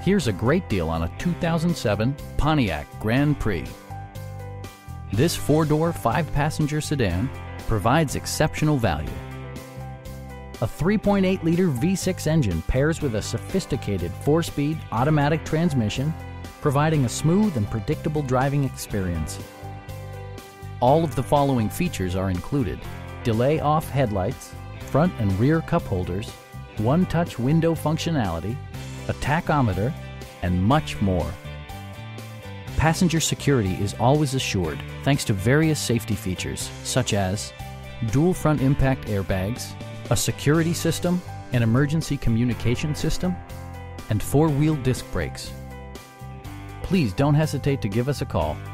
Here's a great deal on a 2007 Pontiac Grand Prix. This four-door, five-passenger sedan provides exceptional value. A 3.8-liter V6 engine pairs with a sophisticated four-speed automatic transmission, providing a smooth and predictable driving experience. All of the following features are included: delay-off headlights, front and rear cup holders, one-touch window functionality, a tachometer, and much more. Passenger security is always assured thanks to various safety features such as dual front impact airbags, a security system, an emergency communication system, and four-wheel disc brakes. Please don't hesitate to give us a call.